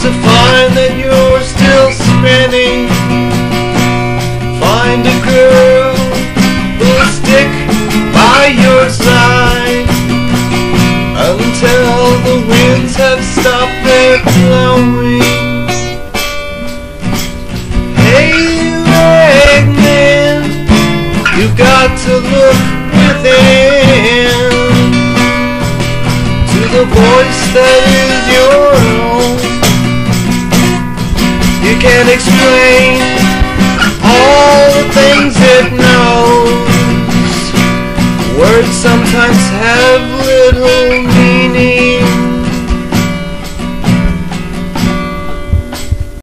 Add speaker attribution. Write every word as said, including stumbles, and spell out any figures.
Speaker 1: to find that you're still spinning. Find a girl who'll stick by your side until the winds have stopped their blowing. Hey, Ragman, you've got to look within to the voice that is your own. You can't explain all the things it knows. Words sometimes have